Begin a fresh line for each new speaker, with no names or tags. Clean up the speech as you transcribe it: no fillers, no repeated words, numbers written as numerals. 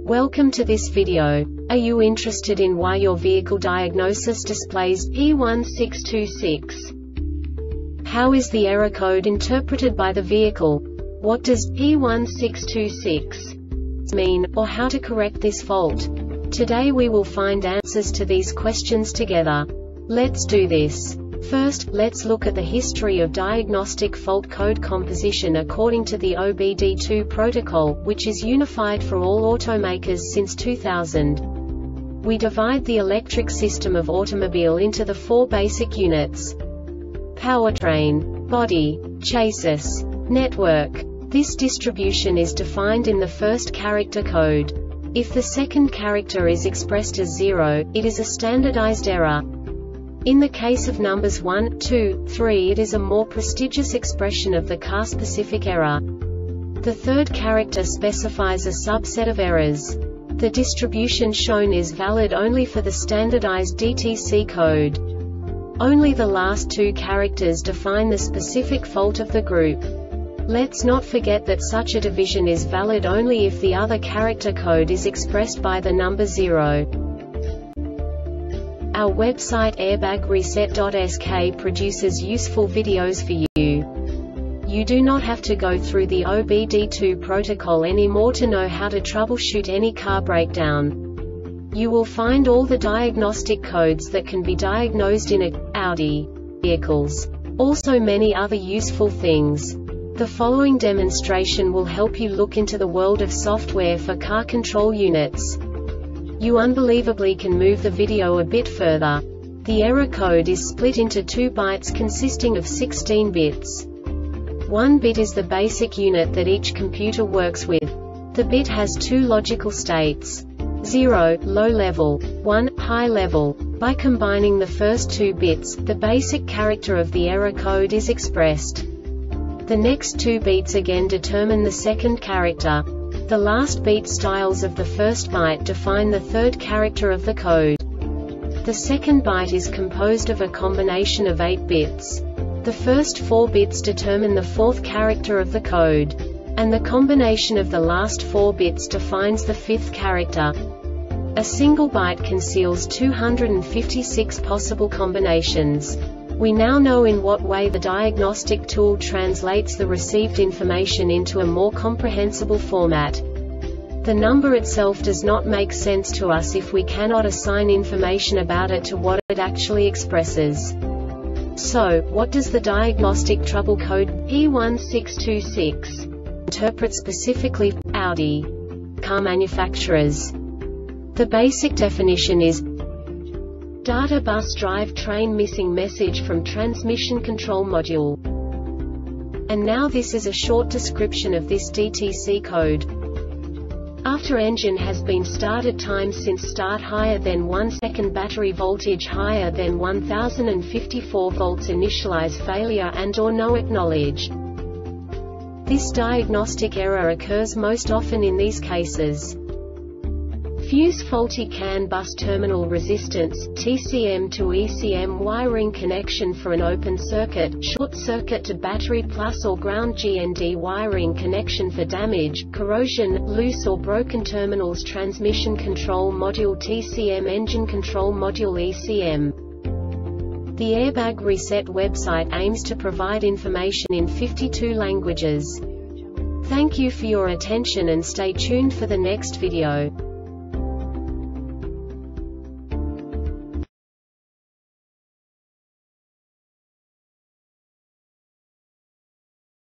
Welcome to this video. Are you interested in why your vehicle diagnosis displays P1626? How is the error code interpreted by the vehicle? What does P1626 mean, or how to correct this fault? Today we will find answers to these questions together. Let's do this. First, let's look at the history of diagnostic fault code composition according to the OBD2 protocol, which is unified for all automakers since 2000. We divide the electric system of automobile into the four basic units: powertrain, body, chassis, network. This distribution is defined in the first character code. If the second character is expressed as 0, it is a standardized error. In the case of numbers 1, 2, 3, it is a more prestigious expression of the car-specific error. The third character specifies a subset of errors. The distribution shown is valid only for the standardized DTC code. Only the last two characters define the specific fault of the group. Let's not forget that such a division is valid only if the other character code is expressed by the number 0. Our website airbagreset.sk produces useful videos for you. You do not have to go through the OBD2 protocol anymore to know how to troubleshoot any car breakdown. You will find all the diagnostic codes that can be diagnosed in Audi vehicles. Also many other useful things. The following demonstration will help you look into the world of software for car control units. You unbelievably can move the video a bit further. The error code is split into 2 bytes consisting of 16 bits. 1 bit is the basic unit that each computer works with. The bit has 2 logical states: 0, low level, 1, high level. By combining the first 2 bits, the basic character of the error code is expressed. The next 2 beats again determine the second character. The last beat styles of the first byte define the third character of the code. The second byte is composed of a combination of 8 bits. The first 4 bits determine the fourth character of the code. And the combination of the last 4 bits defines the fifth character. A single byte conceals 256 possible combinations. We now know in what way the diagnostic tool translates the received information into a more comprehensible format. The number itself does not make sense to us if we cannot assign information about it to what it actually expresses. So, what does the diagnostic trouble code P1626 interpret specifically for Audi car manufacturers? The basic definition is data bus drive train missing message from transmission control module. And now this is a short description of this DTC code. After engine has been started, time since start higher than 1 second, battery voltage higher than 1054 volts, initialize failure and or no acknowledge. This diagnostic error occurs most often in these cases: fuse faulty CAN bus terminal resistance, TCM to ECM wiring connection for an open circuit, short circuit to battery plus or ground GND wiring connection for damage, corrosion, loose or broken terminals, transmission control module TCM, engine control module ECM. The Airbag Reset website aims to provide information in 52 languages. Thank you for your attention and stay tuned for the next video.